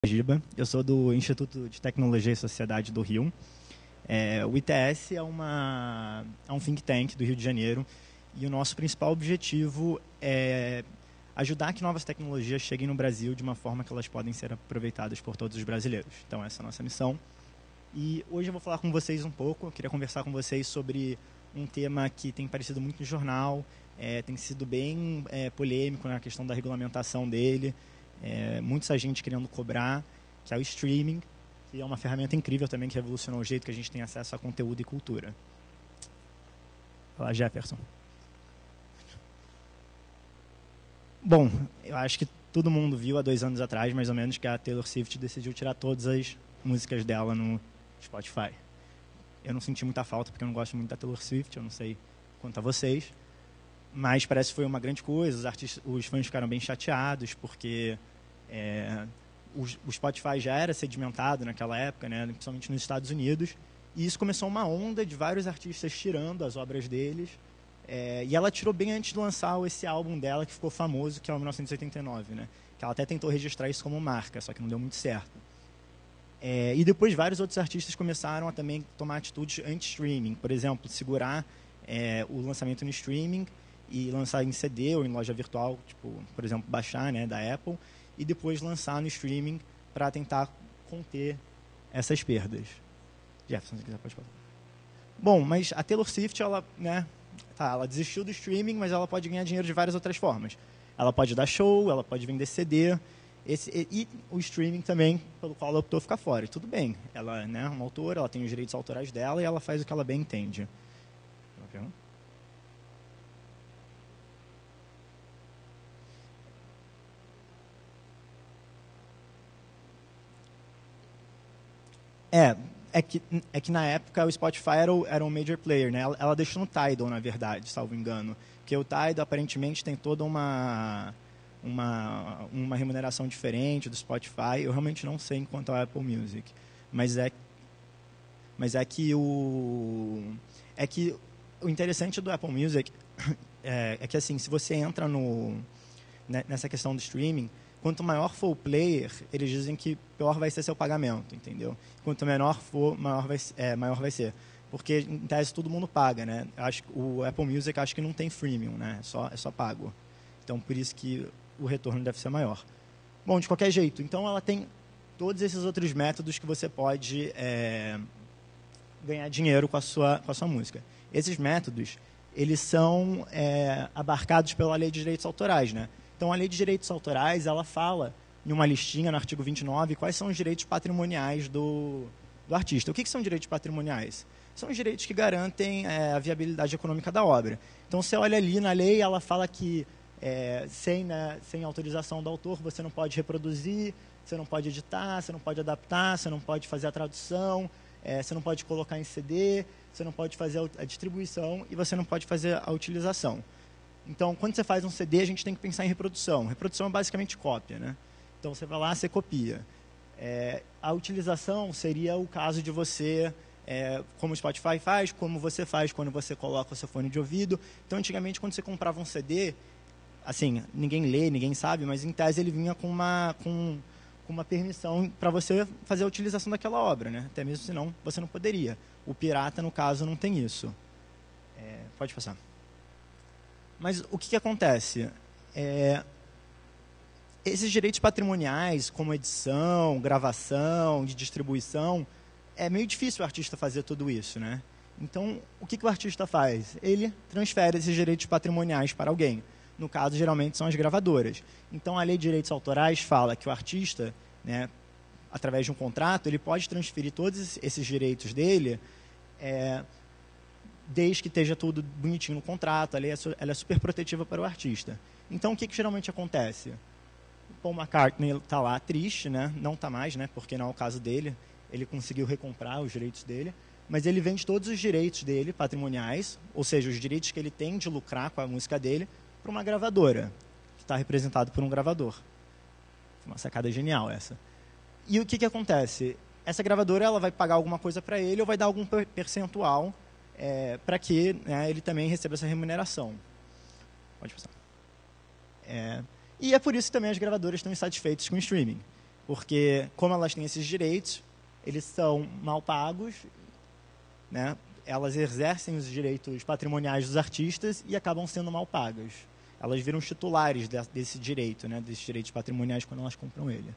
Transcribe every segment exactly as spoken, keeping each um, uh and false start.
Giba, eu sou do Instituto de Tecnologia e Sociedade do Rio. É, o I T S é, uma, é um think tank do Rio de Janeiro e o nosso principal objetivo é ajudar que novas tecnologias cheguem no Brasil de uma forma que elas podem ser aproveitadas por todos os brasileiros. Então, essa é a nossa missão. E hoje eu vou falar com vocês um pouco, eu queria conversar com vocês sobre um tema que tem aparecido muito no jornal, é, tem sido bem é, polêmico na questão da regulamentação dele. É, muita gente querendo cobrar, que é o streaming, que é uma ferramenta incrível também, que revolucionou o jeito que a gente tem acesso a conteúdo e cultura. Fala, Jefferson. Bom, eu acho que todo mundo viu há dois anos atrás, mais ou menos, que a Taylor Swift decidiu tirar todas as músicas dela no Spotify. Eu não senti muita falta, porque eu não gosto muito da Taylor Swift, eu não sei quanto a vocês, mas parece que foi uma grande coisa, os, artistas, os fãs ficaram bem chateados, porque é, o, o Spotify já era sedimentado naquela época, né, principalmente nos Estados Unidos, e isso começou uma onda de vários artistas tirando as obras deles, é, e ela tirou bem antes de lançar esse álbum dela, que ficou famoso, que é o mil novecentos e oitenta e nove, né, que ela até tentou registrar isso como marca, só que não deu muito certo. É, e depois vários outros artistas começaram a também tomar atitudes anti-streaming, por exemplo, segurar é, o lançamento no streaming e lançar em C D ou em loja virtual, tipo, por exemplo, baixar, né, da Apple, e depois lançar no streaming para tentar conter essas perdas. Jefferson, se quiser, pode falar. Bom, mas a Taylor Swift, ela, né, tá, ela desistiu do streaming, mas ela pode ganhar dinheiro de várias outras formas. Ela pode dar show, ela pode vender C D, esse, e, e o streaming também, pelo qual ela optou ficar fora. E tudo bem, ela, né, é uma autora, ela tem os direitos autorais dela e ela faz o que ela bem entende. Okay. É, é que, é que na época o Spotify era, o, era um major player, né? Ela, ela deixou no Tidal, na verdade, salvo engano. Porque o Tidal, aparentemente, tem toda uma, uma, uma remuneração diferente do Spotify. Eu realmente não sei quanto ao Apple Music. Mas é, mas é que o... É que o interessante do Apple Music é, é que, assim, se você entra no, né, nessa questão do streaming, quanto maior for o player, eles dizem que pior vai ser seu pagamento, entendeu? Quanto menor for, maior vai, é, maior vai ser. Porque, em tese, todo mundo paga, né? Acho, o Apple Music acho que não tem freemium, né? É só, é só pago. Então, por isso que o retorno deve ser maior. Bom, de qualquer jeito, então ela tem todos esses outros métodos que você pode é, ganhar dinheiro com a, sua, com a sua música. Esses métodos, eles são é, abarcados pela Lei de Direitos Autorais, né? Então, a Lei de Direitos Autorais, ela fala, em uma listinha, no artigo vinte e nove, quais são os direitos patrimoniais do, do artista. O que, que são direitos patrimoniais? São os direitos que garantem é, a viabilidade econômica da obra. Então, você olha ali na lei, ela fala que é, sem, né, sem autorização do autor, você não pode reproduzir, você não pode editar, você não pode adaptar, você não pode fazer a tradução, é, você não pode colocar em C D, você não pode fazer a distribuição e você não pode fazer a utilização. Então, quando você faz um C D, a gente tem que pensar em reprodução. Reprodução é basicamente cópia, né? Então, você vai lá, você copia. É, a utilização seria o caso de você, é, como o Spotify faz, como você faz quando você coloca o seu fone de ouvido. Então, antigamente, quando você comprava um C D, assim, ninguém lê, ninguém sabe, mas em tese ele vinha com uma, com, com uma permissão para você fazer a utilização daquela obra, né? Até mesmo senão você não poderia. O pirata, no caso, não tem isso. É, pode passar. Mas o que, que acontece? É, esses direitos patrimoniais, como edição, gravação, de distribuição, é meio difícil o artista fazer tudo isso, né? Então, o que, que o artista faz? Ele transfere esses direitos patrimoniais para alguém. No caso, geralmente, são as gravadoras. Então, a Lei de Direitos Autorais fala que o artista, né, através de um contrato, ele pode transferir todos esses direitos dele... É, desde que esteja tudo bonitinho no contrato, a lei é, ela é super protetiva para o artista. Então, o que, que geralmente acontece? O Paul McCartney está lá triste, né? Não está mais, né? Porque não é o caso dele, ele conseguiu recomprar os direitos dele, mas ele vende todos os direitos dele, patrimoniais, ou seja, os direitos que ele tem de lucrar com a música dele, para uma gravadora, que está representado por um gravador. Uma sacada genial essa. E o que, que acontece? Essa gravadora ela vai pagar alguma coisa para ele ou vai dar algum percentual É, para que, né, ele também receba essa remuneração. Pode passar. É, e é por isso que também as gravadoras estão insatisfeitas com o streaming. Porque, como elas têm esses direitos, eles são mal pagos, né? Elas exercem os direitos patrimoniais dos artistas e acabam sendo mal pagas. Elas viram os titulares de, desse direito, né? Desses direitos patrimoniais quando elas compram ele.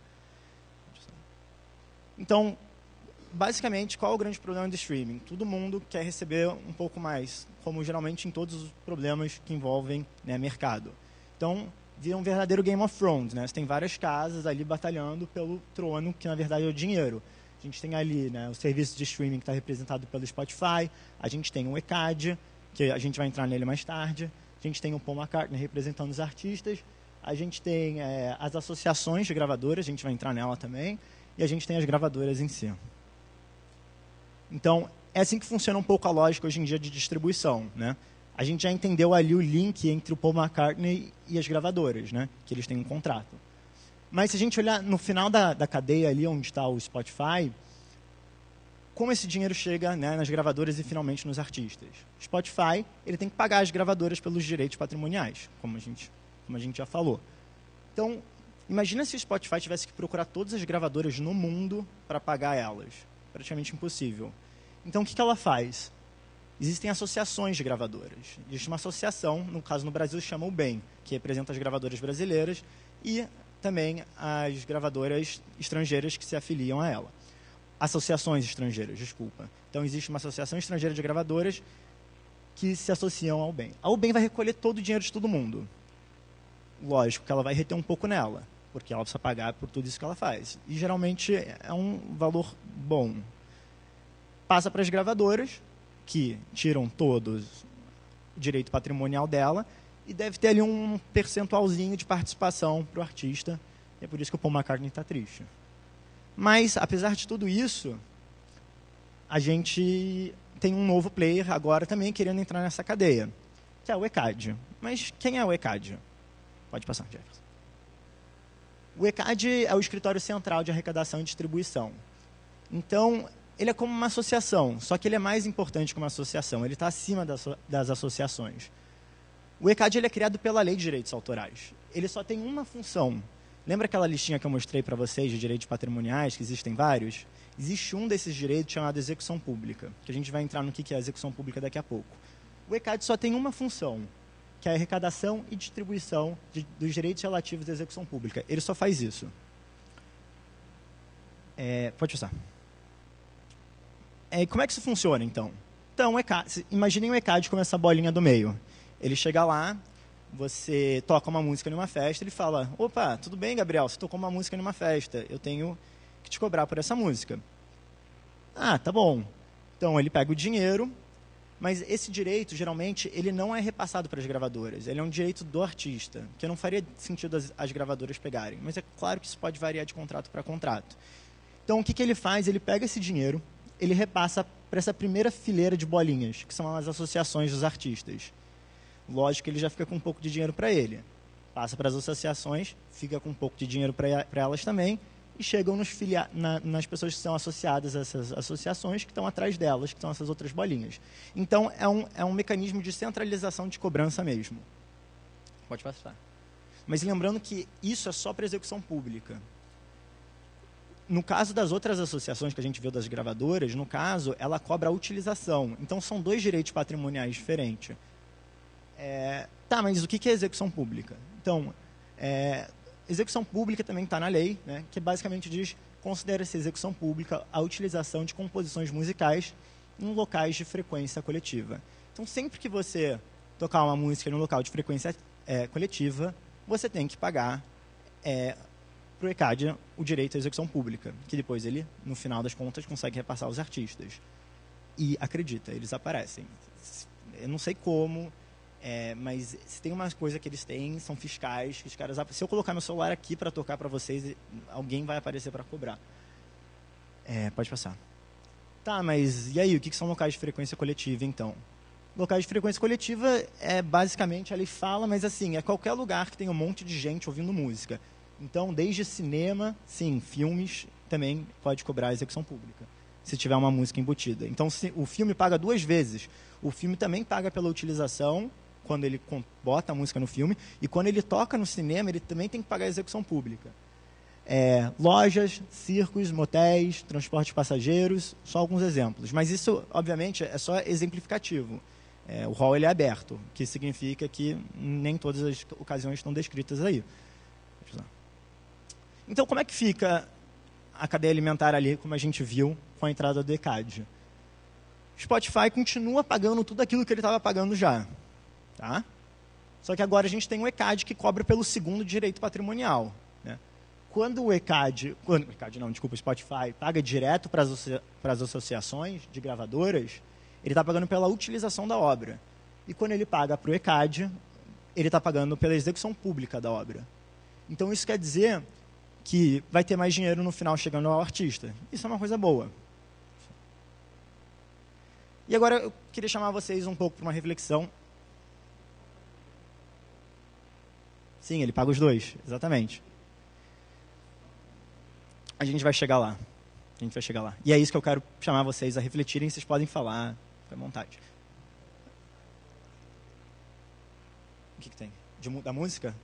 Então, basicamente, qual é o grande problema do streaming? Todo mundo quer receber um pouco mais, como geralmente em todos os problemas que envolvem, né, mercado. Então, vira um verdadeiro Game of Thrones, né? Você tem várias casas ali batalhando pelo trono, que na verdade é o dinheiro. A gente tem ali, né, o serviço de streaming que está representado pelo Spotify, a gente tem o E C A D, que a gente vai entrar nele mais tarde, a gente tem o Paul McCartney representando os artistas, a gente tem é, as associações de gravadoras, a gente vai entrar nela também, e a gente tem as gravadoras em si. Então, é assim que funciona um pouco a lógica hoje em dia de distribuição, né? A gente já entendeu ali o link entre o Paul McCartney e as gravadoras, né? Que eles têm um contrato. Mas se a gente olhar no final da, da cadeia ali, onde está o Spotify, como esse dinheiro chega, né, nas gravadoras e finalmente nos artistas? O Spotify, ele tem que pagar as gravadoras pelos direitos patrimoniais, como a gente, como a gente já falou. Então, imagina se o Spotify tivesse que procurar todas as gravadoras no mundo para pagar elas. Praticamente impossível. Então, o que, que ela faz? Existem associações de gravadoras. Existe uma associação, no caso no Brasil, se chama o B E M, que representa as gravadoras brasileiras e também as gravadoras estrangeiras que se afiliam a ela. Associações estrangeiras, desculpa. Então, existe uma associação estrangeira de gravadoras que se associam ao B E M. A U B E M vai recolher todo o dinheiro de todo mundo. Lógico que ela vai reter um pouco nela, porque ela precisa pagar por tudo isso que ela faz. E, geralmente, é um valor bom. Passa para as gravadoras, que tiram todos o direito patrimonial dela, e deve ter ali um percentualzinho de participação para o artista. E é por isso que o Paul McCartney está triste. Mas, apesar de tudo isso, a gente tem um novo player agora também querendo entrar nessa cadeia, que é o E C A D. Mas quem é o E C A D? Pode passar, Jefferson. O E C A D é o Escritório Central de Arrecadação e Distribuição. Então, ele é como uma associação, só que ele é mais importante que uma associação. Ele está acima das, das associações. O E C A D ele é criado pela Lei de Direitos Autorais. Ele só tem uma função. Lembra aquela listinha que eu mostrei para vocês de direitos patrimoniais, que existem vários? Existe um desses direitos chamado execução pública, que a gente vai entrar no que é a execução pública daqui a pouco. O E C A D só tem uma função, que é a arrecadação e distribuição de, dos direitos relativos à execução pública. Ele só faz isso. É, pode passar. É, como é que isso funciona, então? Então, o E C A D, imaginem o E C A D como essa bolinha do meio. Ele chega lá, você toca uma música numa festa, ele fala, opa, tudo bem, Gabriel, você tocou uma música numa festa, eu tenho que te cobrar por essa música. Ah, tá bom. Então, ele pega o dinheiro, mas esse direito, geralmente, ele não é repassado para as gravadoras, ele é um direito do artista, que não faria sentido as, as gravadoras pegarem, mas é claro que isso pode variar de contrato para contrato. Então, o que, que ele faz? Ele pega esse dinheiro, ele repassa para essa primeira fileira de bolinhas, que são as associações dos artistas. Lógico que ele já fica com um pouco de dinheiro para ele. Passa para as associações, fica com um pouco de dinheiro para elas também, e chegam nos filia na, nas pessoas que são associadas a essas associações, que estão atrás delas, que são essas outras bolinhas. Então, é um, é um mecanismo de centralização de cobrança mesmo. Pode passar. Mas lembrando que isso é só para execução pública. No caso das outras associações que a gente viu das gravadoras, no caso, ela cobra a utilização. Então, são dois direitos patrimoniais diferentes. É, tá, mas o que é execução pública? Então, é, execução pública também está na lei, né, que basicamente diz, considera-se execução pública a utilização de composições musicais em locais de frequência coletiva. Então, sempre que você tocar uma música em um local de frequência é, coletiva, você tem que pagar é, para o E C A D o direito à execução pública, que depois ele, no final das contas, consegue repassar aos artistas. E, acredita, eles aparecem. Eu não sei como... É, mas se tem uma coisa que eles têm, são fiscais, que os caras, se eu colocar meu celular aqui para tocar para vocês, alguém vai aparecer para cobrar. É, pode passar. Tá, mas e aí, o que são locais de frequência coletiva, então? Locais de frequência coletiva é basicamente, a lei fala, mas assim, é qualquer lugar que tem um monte de gente ouvindo música. Então, desde cinema, sim, filmes, também pode cobrar a execução pública, se tiver uma música embutida. Então, se, o filme paga duas vezes. O filme também paga pela utilização, quando ele bota a música no filme, e quando ele toca no cinema, ele também tem que pagar a execução pública. É, lojas, circos, motéis, transporte de passageiros, só alguns exemplos. Mas isso, obviamente, é só exemplificativo. É, o rol ele é aberto, que significa que nem todas as ocasiões estão descritas aí. Então, como é que fica a cadeia alimentar ali, como a gente viu, com a entrada do ECAD? Spotify continua pagando tudo aquilo que ele estava pagando já. Tá? Só que agora a gente tem um ECAD que cobra pelo segundo direito patrimonial. Né? Quando o ECAD, quando, ECAD não, desculpa, o Spotify paga direto para as associações de gravadoras, ele está pagando pela utilização da obra. E quando ele paga para o ECAD, ele está pagando pela execução pública da obra. Então, isso quer dizer que vai ter mais dinheiro no final chegando ao artista. Isso é uma coisa boa. E agora eu queria chamar vocês um pouco para uma reflexão. Sim, ele paga os dois, exatamente. A gente vai chegar lá. A gente vai chegar lá. E é isso que eu quero chamar vocês a refletirem. Vocês podem falar, fica à vontade. O que, que tem? De, da música?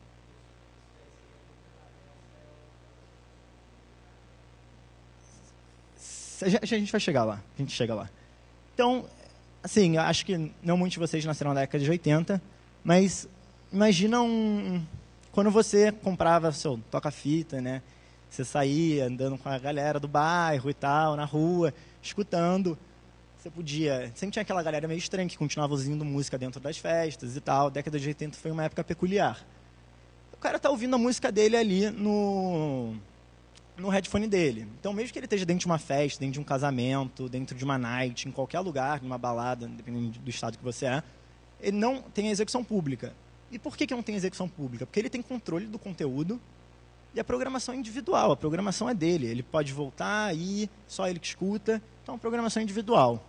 A gente vai chegar lá. A gente chega lá. Então, assim, eu acho que não muitos de vocês nasceram na década de oitenta, mas imagina um, quando você comprava seu toca-fita, né? Você saía andando com a galera do bairro e tal, na rua, escutando. Você podia... Sempre tinha aquela galera meio estranha que continuava ouvindo música dentro das festas e tal. A década de oitenta foi uma época peculiar. O cara tá ouvindo a música dele ali no... no headphone dele. Então, mesmo que ele esteja dentro de uma festa, dentro de um casamento, dentro de uma night, em qualquer lugar, numa balada, dependendo do estado que você é, ele não tem a execução pública. E por que que não tem execução pública? Porque ele tem controle do conteúdo e a programação é individual. A programação é dele. Ele pode voltar, ir, só ele que escuta. Então, a programação é individual.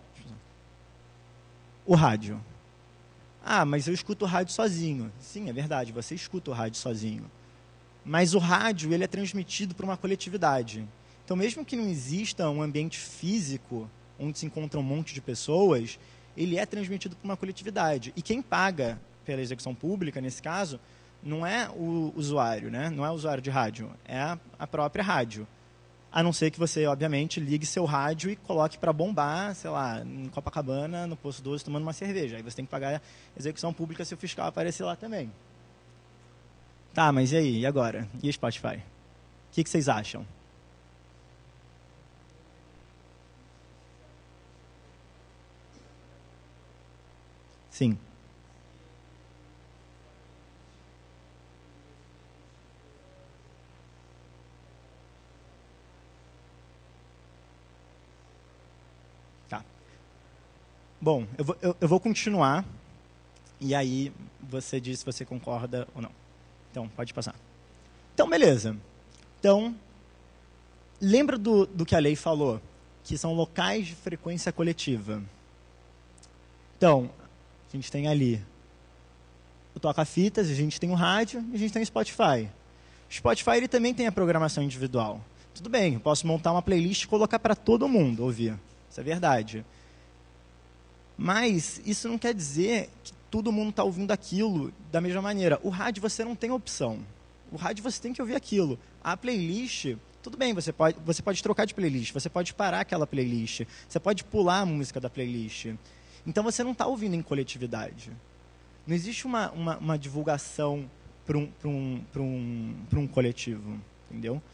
O rádio. Ah, mas eu escuto o rádio sozinho. Sim, é verdade, você escuta o rádio sozinho. Mas o rádio ele é transmitido por uma coletividade. Então, mesmo que não exista um ambiente físico onde se encontra um monte de pessoas, ele é transmitido por uma coletividade. E quem paga pela execução pública, nesse caso, não é o usuário, né? Não é o usuário de rádio, é a, a própria rádio. A não ser que você, obviamente, ligue seu rádio e coloque para bombar, sei lá, em Copacabana, no Poço doze, tomando uma cerveja. Aí você tem que pagar a execução pública se o fiscal aparecer lá também. Tá, mas e aí? E agora? E o Spotify? O que, que vocês acham? Sim. Tá. Bom, eu vou, eu, eu vou continuar e aí você diz se você concorda ou não. Então, pode passar. Então, beleza. Então, lembra do, do que a lei falou? Que são locais de frequência coletiva. Então, a gente tem ali o toca-fitas, a gente tem o rádio e a gente tem o Spotify. O Spotify ele também tem a programação individual. Tudo bem, eu posso montar uma playlist e colocar para todo mundo ouvir. Isso é verdade. Mas isso não quer dizer que todo mundo está ouvindo aquilo da mesma maneira. O rádio você não tem opção. O rádio você tem que ouvir aquilo. A playlist, tudo bem, você pode, você pode trocar de playlist, você pode parar aquela playlist, você pode pular a música da playlist. Então você não está ouvindo em coletividade. Não existe uma, uma, uma divulgação para um, para um, para um, para um coletivo, entendeu?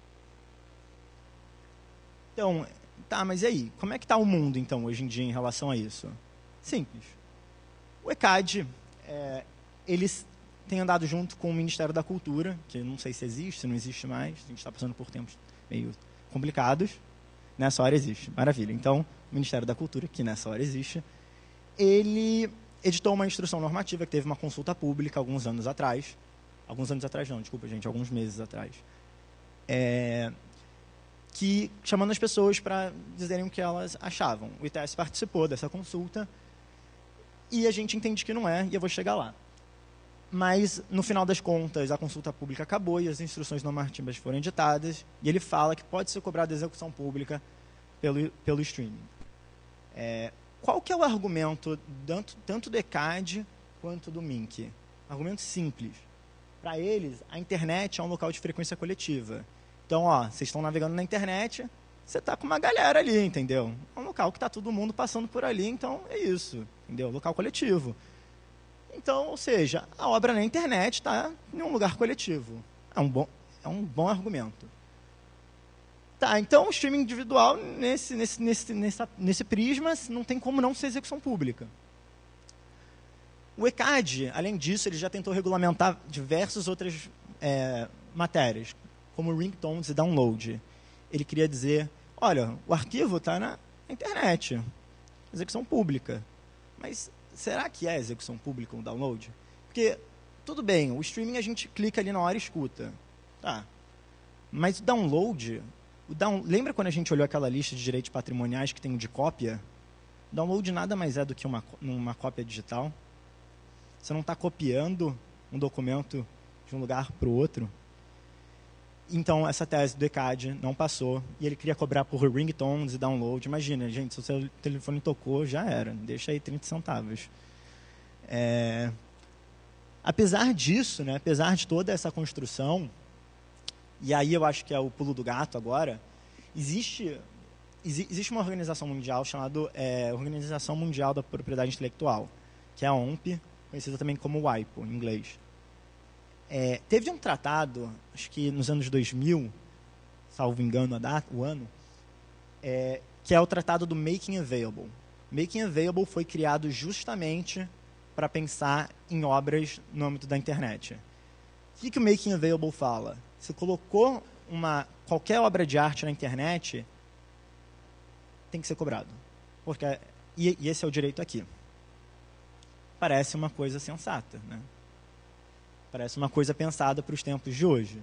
Então, tá, mas e aí? Como é que está o mundo, então, hoje em dia, em relação a isso? Simples. O ECAD, é, eles têm andado junto com o Ministério da Cultura, que não sei se existe, se não existe mais, a gente está passando por tempos meio complicados. Nessa hora existe, maravilha. Então, o Ministério da Cultura, que nessa hora existe, ele editou uma instrução normativa que teve uma consulta pública alguns anos atrás. Alguns anos atrás não, desculpa, gente, alguns meses atrás. É, que chamando as pessoas para dizerem o que elas achavam. O I T S participou dessa consulta e a gente entende que não é, e eu vou chegar lá. Mas, no final das contas, a consulta pública acabou e as instruções normativas foram editadas, e ele fala que pode ser cobrada execução pública pelo, pelo streaming. É, qual que é o argumento tanto, tanto do ECAD quanto do M I N C? Argumento simples. Para eles, a internet é um local de frequência coletiva. Então, ó, vocês estão navegando na internet, você está com uma galera ali, entendeu? É um local que está todo mundo passando por ali, então é isso, entendeu? Local coletivo. Então, ou seja, a obra na internet está em um lugar coletivo. É um bom, é um bom argumento. Tá, então o streaming individual, nesse, nesse, nesse, nessa, nesse prisma, não tem como não ser execução pública. O E C A D, além disso, ele já tentou regulamentar diversas outras é, matérias, como ringtones e download. Ele queria dizer, olha, o arquivo está na internet, execução pública. Mas será que é execução pública o download? Porque, tudo bem, o streaming a gente clica ali na hora e escuta. Tá. Mas o download... O down... Lembra quando a gente olhou aquela lista de direitos patrimoniais que tem de cópia? O download nada mais é do que uma, uma cópia digital. Você não está copiando um documento de um lugar para o outro. Então, essa tese do E C A D não passou. E ele queria cobrar por ringtones e download. Imagina, gente, se o seu telefone tocou, já era. Deixa aí trinta centavos. É... Apesar disso, né, apesar de toda essa construção, e aí eu acho que é o pulo do gato agora, existe, existe uma organização mundial chamada é, Organização Mundial da Propriedade Intelectual, que é a O M P, conhecida também como W I P O, em inglês. É, teve um tratado, acho que nos anos dois mil, salvo engano a data, o ano, é, que é o tratado do Making Available. Making Available foi criado justamente para pensar em obras no âmbito da internet. O que, que o Making Available fala? Você colocou uma, qualquer obra de arte na internet, tem que ser cobrado. Porque, e, e esse é o direito aqui. Parece uma coisa sensata, né? Parece uma coisa pensada para os tempos de hoje.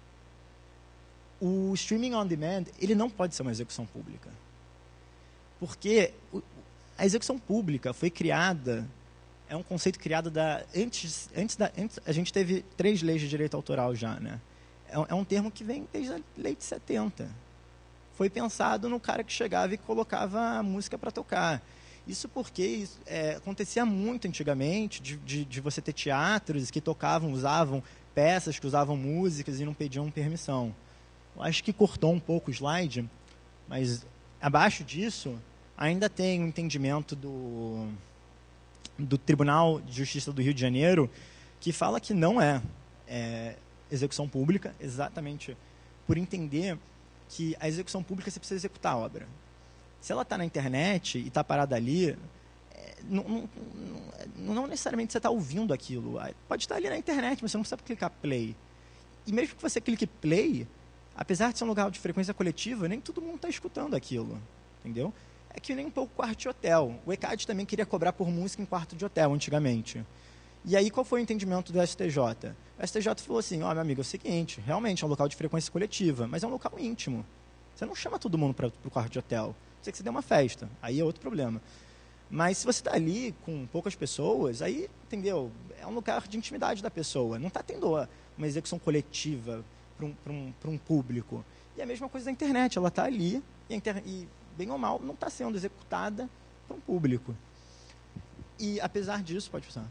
O streaming on demand, ele não pode ser uma execução pública. Porque a execução pública foi criada, é um conceito criado da, antes, antes da... Antes, a gente teve três leis de direito autoral já, né? É um termo que vem desde a lei de setenta. Foi pensado no cara que chegava e colocava a música para tocar. Isso porque isso, é, acontecia muito antigamente, de, de, de você ter teatros que tocavam, usavam peças, que usavam músicas e não pediam permissão. Eu acho que cortou um pouco o slide, mas abaixo disso ainda tem o um entendimento do, do Tribunal de Justiça do Rio de Janeiro, que fala que não é... é execução pública, exatamente por entender que a execução pública você precisa executar a obra. Se ela está na internet e está parada ali, é, não, não, não, não necessariamente você está ouvindo aquilo. Pode estar ali na internet, mas você não precisa clicar play. E mesmo que você clique play, apesar de ser um lugar de frequência coletiva, nem todo mundo está escutando aquilo. Entendeu? É que nem um pouco quarto de hotel. O E C A D também queria cobrar por música em quarto de hotel, antigamente. E aí, qual foi o entendimento do S T J? O S T J falou assim, ó, oh, meu amigo, é o seguinte, realmente é um local de frequência coletiva, mas é um local íntimo. Você não chama todo mundo para o quarto de hotel. Você que você dê uma festa, aí é outro problema. Mas se você está ali com poucas pessoas, aí, entendeu? É um lugar de intimidade da pessoa. Não está tendo uma execução coletiva para um, para um, para um público. E a mesma coisa da internet, ela está ali e, inter... e, bem ou mal, não está sendo executada para um público. E, apesar disso, pode funcionar.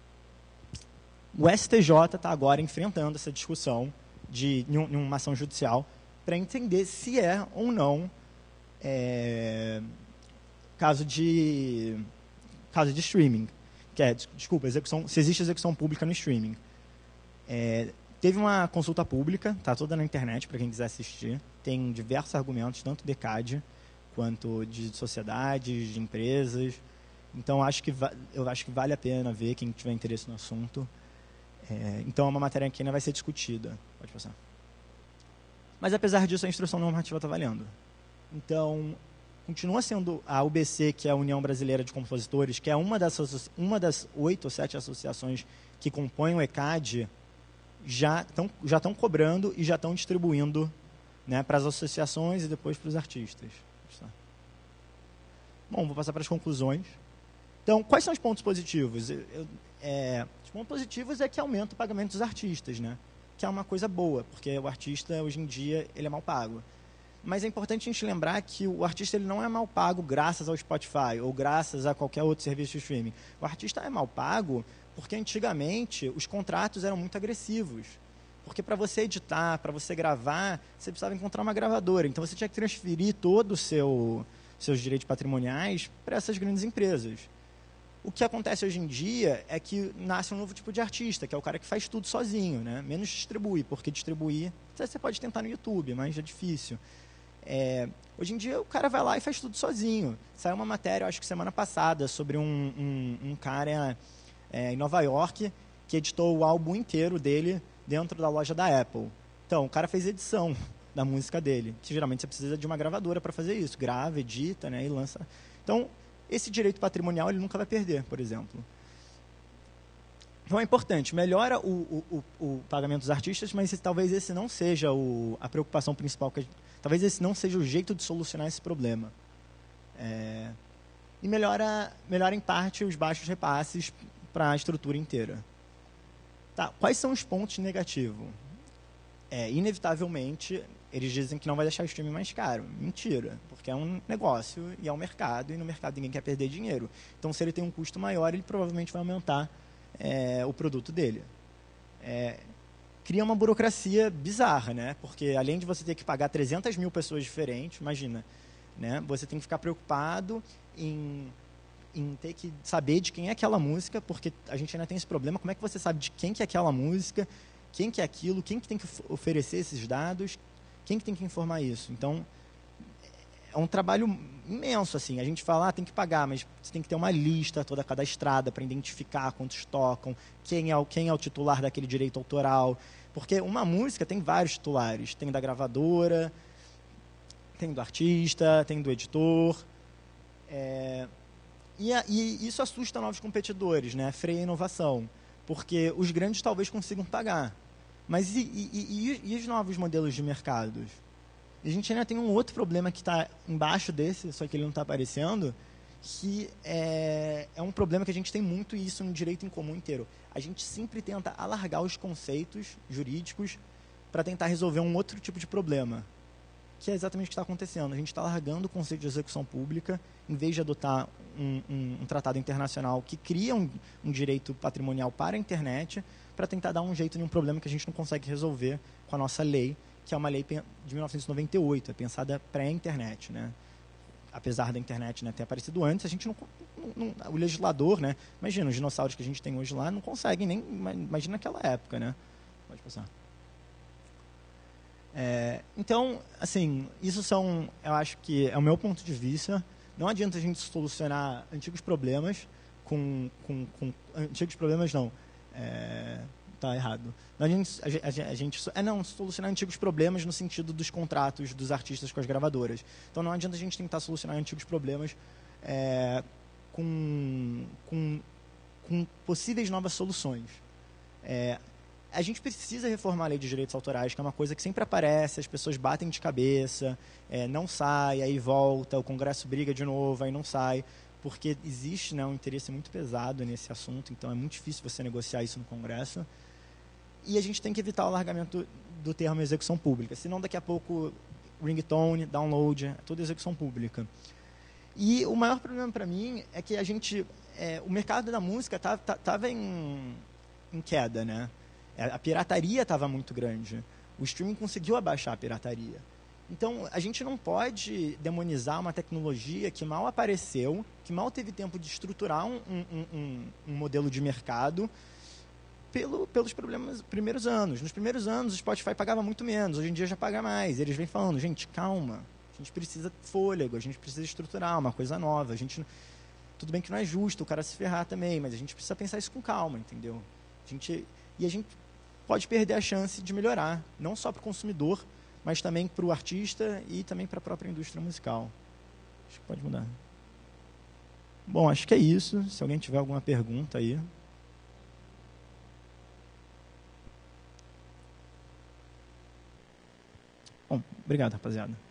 O S T J está agora enfrentando essa discussão de, em uma ação judicial para entender se é ou não é, caso, de, caso de streaming. Que é, desculpa, execução, se existe execução pública no streaming. É, teve uma consulta pública, está toda na internet para quem quiser assistir. Tem diversos argumentos, tanto de E C A D quanto de sociedades, de empresas. Então, acho que eu acho que vale a pena ver quem tiver interesse no assunto. É, então, é uma matéria que ainda vai ser discutida. Pode passar. Mas, apesar disso, a instrução normativa está valendo. Então, continua sendo a U B C, que é a União Brasileira de Compositores, que é uma das, uma das oito ou sete associações que compõem o E C A D, já estão já estão cobrando e já estão distribuindo, né, para as associações e depois para os artistas. Bom, vou passar para as conclusões. Então, quais são os pontos positivos? Eu, eu, é, os pontos positivos é que aumenta o pagamento dos artistas, né? Que é uma coisa boa, porque o artista, hoje em dia, ele é mal pago. Mas é importante a gente lembrar que o artista ele não é mal pago graças ao Spotify ou graças a qualquer outro serviço de streaming. O artista é mal pago porque, antigamente, os contratos eram muito agressivos. Porque para você editar, para você gravar, você precisava encontrar uma gravadora. Então você tinha que transferir todo o seu seus direitos patrimoniais para essas grandes empresas. O que acontece hoje em dia é que nasce um novo tipo de artista, que é o cara que faz tudo sozinho, né? Menos distribui, porque distribuir você pode tentar no YouTube, mas é difícil. É, hoje em dia o cara vai lá e faz tudo sozinho. Saiu uma matéria, acho que semana passada, sobre um, um, um cara é, em Nova York que editou o álbum inteiro dele dentro da loja da Apple. Então, o cara fez edição da música dele, que geralmente você precisa de uma gravadora para fazer isso. Grava, edita, né, e lança. Então, esse direito patrimonial ele nunca vai perder, por exemplo. Então é importante, melhora o, o, o, o pagamento dos artistas, mas esse, talvez esse não seja o, a preocupação principal, que a gente, talvez esse não seja o jeito de solucionar esse problema. É, e melhora, melhora em parte os baixos repasses para a estrutura inteira. Tá, quais são os pontos negativos? É, inevitavelmente, eles dizem que não vai deixar o streaming mais caro. Mentira, porque é um negócio e é um mercado, e no mercado ninguém quer perder dinheiro. Então, se ele tem um custo maior, ele provavelmente vai aumentar é, o produto dele. É, cria uma burocracia bizarra, né? Porque além de você ter que pagar trezentas mil pessoas diferentes, imagina, né? Você tem que ficar preocupado em, em ter que saber de quem é aquela música, porque a gente ainda tem esse problema. Como é que você sabe de quem que é aquela música, quem que é aquilo, quem que tem que oferecer esses dados, quem que tem que informar isso? Então, é um trabalho imenso, assim. A gente fala, ah, tem que pagar, mas você tem que ter uma lista toda cadastrada para identificar quantos tocam, quem é, o, quem é o titular daquele direito autoral. Porque uma música tem vários titulares. Tem da gravadora, tem do artista, tem do editor. É, e, a, e isso assusta novos competidores, né? Freia a inovação. Porque os grandes talvez consigam pagar. Mas e, e, e, e os novos modelos de mercados? E a gente ainda tem um outro problema que está embaixo desse, só que ele não está aparecendo, que é, é um problema que a gente tem muito isso no direito em comum inteiro. A gente sempre tenta alargar os conceitos jurídicos para tentar resolver um outro tipo de problema, que é exatamente o que está acontecendo. A gente está alargando o conceito de execução pública, em vez de adotar um, um, um tratado internacional que cria um, um direito patrimonial para a internet, para tentar dar um jeito em um problema que a gente não consegue resolver com a nossa lei, que é uma lei de mil novecentos e noventa e oito, é pensada pré-internet, né? Apesar da internet, né, ter aparecido antes, a gente não, não, não, o legislador, né, imagina, os dinossauros que a gente tem hoje lá não conseguem nem, imagina naquela época, né? Pode passar. É, então, assim, isso são, eu acho que é o meu ponto de vista. Não adianta a gente solucionar antigos problemas com, com, com antigos problemas, não. É, tá errado. A gente, a, a, a gente é não solucionar antigos problemas no sentido dos contratos dos artistas com as gravadoras. Então não adianta a gente tentar solucionar antigos problemas é, com, com, com possíveis novas soluções. É, a gente precisa reformar a lei de direitos autorais, que é uma coisa que sempre aparece, as pessoas batem de cabeça, é, não sai, aí volta, o Congresso briga de novo, aí não sai, porque existe, né, um interesse muito pesado nesse assunto, então é muito difícil você negociar isso no Congresso. E a gente tem que evitar o alargamento do termo execução pública, senão daqui a pouco ringtone, download, é tudo execução pública. E o maior problema para mim é que a gente, é, o mercado da música estava em, em queda, né? A pirataria estava muito grande. O streaming conseguiu abaixar a pirataria. Então, a gente não pode demonizar uma tecnologia que mal apareceu, que mal teve tempo de estruturar um, um, um, um modelo de mercado pelo, pelos problemas, primeiros anos. Nos primeiros anos, o Spotify pagava muito menos. Hoje em dia já paga mais. Eles vêm falando, gente, calma. A gente precisa de fôlego, a gente precisa estruturar uma coisa nova. A gente, tudo bem que não é justo o cara se ferrar também, mas a gente precisa pensar isso com calma, entendeu? A gente, e a gente pode perder a chance de melhorar, não só para o consumidor, mas também para o artista e também para a própria indústria musical. Acho que pode mudar. Bom, acho que é isso. Se alguém tiver alguma pergunta aí. Bom, obrigado, rapaziada.